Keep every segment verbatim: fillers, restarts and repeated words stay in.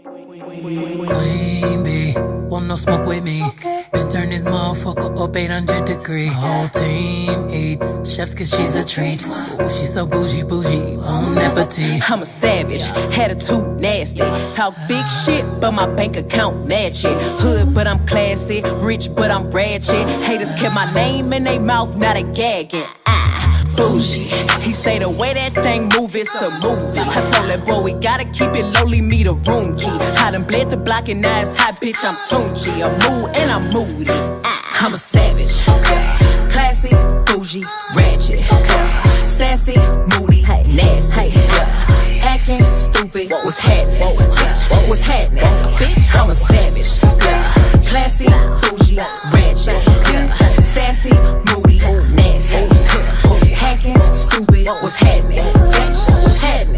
Queen bee, want no smoke with me. Okay. Been turn this motherfucker up eight hundred degree. Whole team eat chefs cause she's a treat. Ooh, she's so bougie, bougie, bon appetit. I'm a savage, attitude nasty. Talk big shit, but my bank account match it. Hood, but I'm classy. Rich, but I'm ratchet. Haters kept my name in their mouth, not a gagging. Ah, bougie. He say the way that thing move, it's a movie. I told that boy we gotta keep it lowly, me the room key. I done bled the block and now it's hot, bitch, I'm Tunchi. I'm mood and I'm moody. Ah, I'm a savage. Classy, bougie, ratchet. Sassy, moody, nasty. Acting stupid, what's happening? Bitch, what's happening? Bitch, I'm a savage. Classy, bougie, ratchet. Sassy, moody, nasty. Hacking, stupid, what's happening? Bitch, what's happening?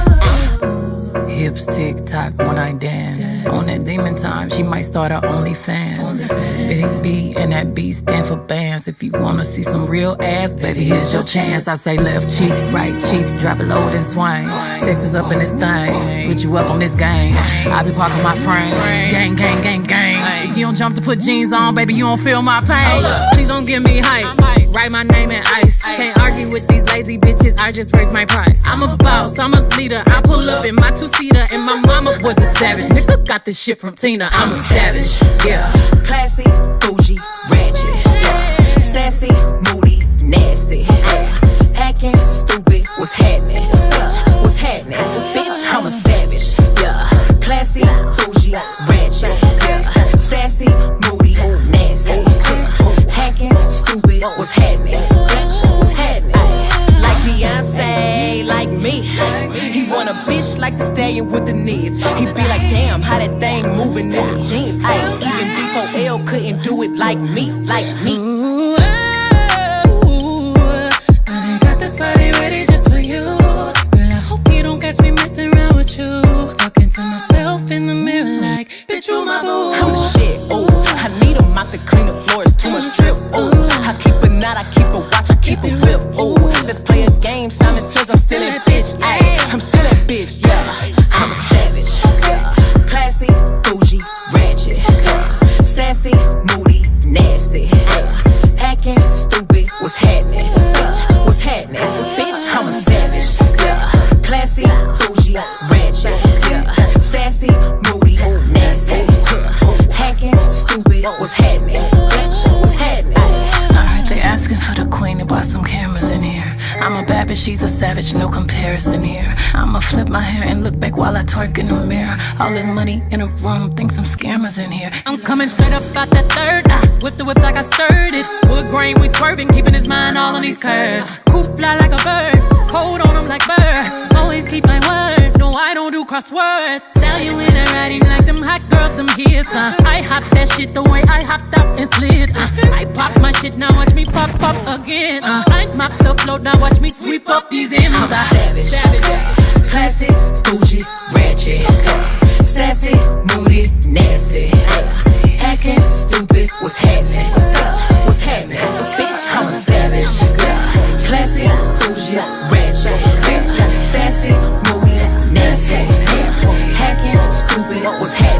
Hips tick tock when I dance. On that demon time, she might start her OnlyFans. Big B and that B stand for bands. If you wanna see some real ass, baby, here's your chance. I say left cheek, right cheek, drop it low and swing. Texas up in this thing, put you up on this game. I be parking my frame, gang, gang, gang, gang. If you don't jump to put jeans on, baby, you don't feel my pain. Please don't give me hype, write my name in ice. Can't argue with these lazy bitches, I just raise my price. I'm a boss, I'm a leader, I pull up in my two-seater, and my mama was a savage. Nigga got this shit from Tina, I'm a savage, yeah. Classy, bougie, ratchet, yeah. Sassy, moody, nasty, yeah. Acting stupid, what's happening? Bitch, what's happening? Bitch, I'm a savage, yeah. Classy, bougie, ratchet, yeah. Sassy, moody, nasty, yeah. Hacking, stupid, what's happening? Bitch, what's happening? Like Beyonce, like me. He want a bitch like the stallion with the knees. He be like, damn, how that thing moving in the jeans. Ay, even D four L couldn't do it like me, like me. Ooh, oh, I got this body ready just for you. Girl, I hope you don't catch me messing around with you. Talking to myself in the mirror like, bitch, you my boo. I'm the shit, ooh. I need a mop to clean the floors, too much drip, ooh. I keep a knot, I keep a watch, I keep a whip, ooh. Let's play a game, Simon says I'm still a bitch, ayy. I'm still a bitch, yeah. I'm a savage, yeah. Classy, bougie, ratchet, yeah. Sassy, moody, nasty, yeah. Acting stupid, what's happening? Bitch, what's happening? Bitch, I'm a savage, yeah. Classy, bougie, ratchet, yeah. Sassy, moody, nasty, yeah. Hacking, stupid, what's happening? Bitch, what's happening? Alright, they asking for the queen and bought some cameras in here. I'm a bad bitch, she's a savage, no comparison here. I'ma flip my hair and look back while I twerk in the mirror. All this money in a room, think some scammers in here. I'm coming straight up out that third, ah, whip the whip like I stirred it. Wood grain, we swerving, keeping his mind all on these curves. Coop fly like a bird, cold on them like birds. Always keep my words, no I don't do crosswords. Sell you in a writing like them hot girls, them hits, uh. I hop that shit the way I hopped up and slid, uh. I pop my shit, now watch me pop up again, uh. I mop the float, now watch me sweep up these M's. I'm a savage, savage. Classy, bougie, ratchet, sassy, moody, nasty, acting stupid, what's happening? Bitch, what's happening? Bitch, I'm a savage, classy, bougie, ratchet, sassy, moody, nasty, hacking, stupid, what's happening?